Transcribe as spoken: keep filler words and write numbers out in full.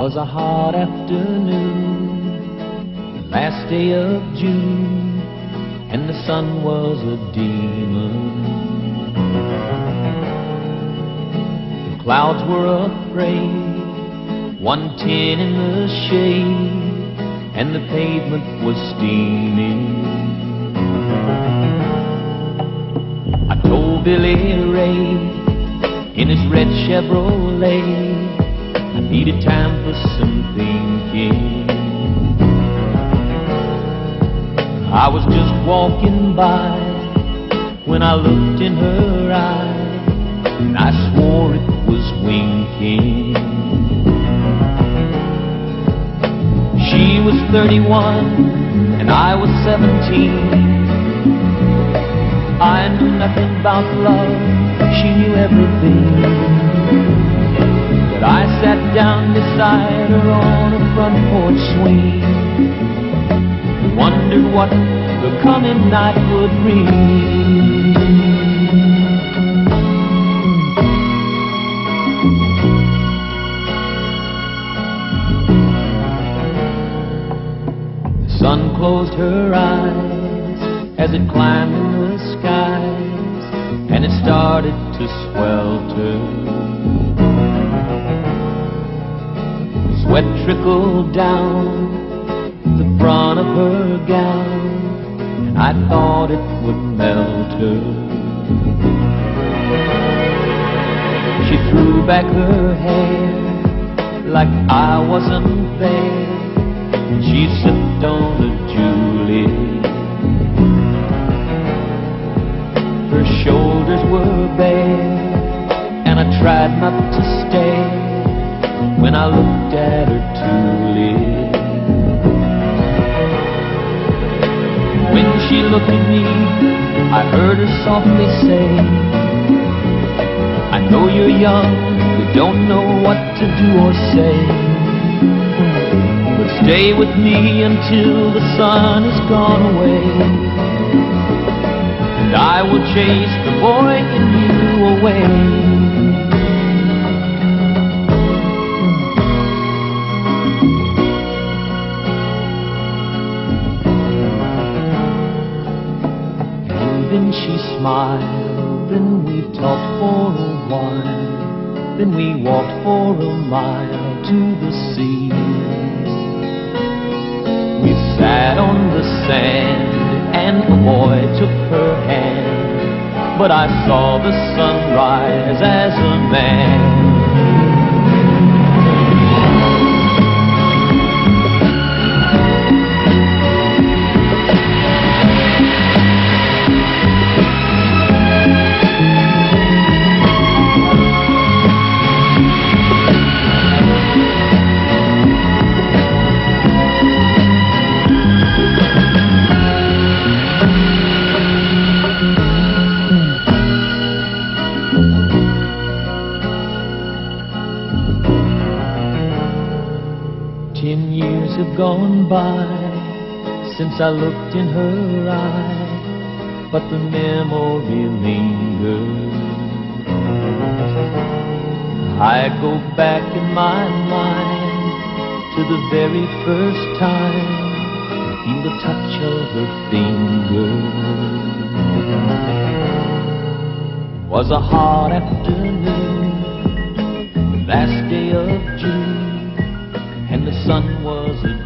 Was a hot afternoon, last day of June, and the sun was a demon. The clouds were afraid, one ten in the shade, and the pavement was steaming. I told Billy Ray in his red Chevrolet I needed time for some thinking. I was just walking by when I looked in her eye, and I swore it was winking. She was thirty-one and I was seventeen. I knew nothing about love, she knew everything. I sat down beside her on a front porch swing, wondered what the coming night would bring. The sun closed her eyes as it climbed in the skies, and it started to swelter. Sweat trickled down the front of her gown, and I thought it would melt her. She threw back her hair like I wasn't there, and she sipped on a Julie. Her shoulders were bare, and I tried not to stare when I looked at her tulip. When she looked at me, I heard her softly say, I know you're young, you don't know what to do or say, but stay with me until the sun has gone away, and I will chase the boy in you away. Then she smiled, then we talked for a while, then we walked for a mile to the sea. We sat on the sand, and the boy took her hand, but I saw the sun rise as a man. Ten years have gone by since I looked in her eye, but the memory lingers. I go back in my mind to the very first time I feel the touch of her fingers. Was a hot afternoon, last day of June, and the sun was a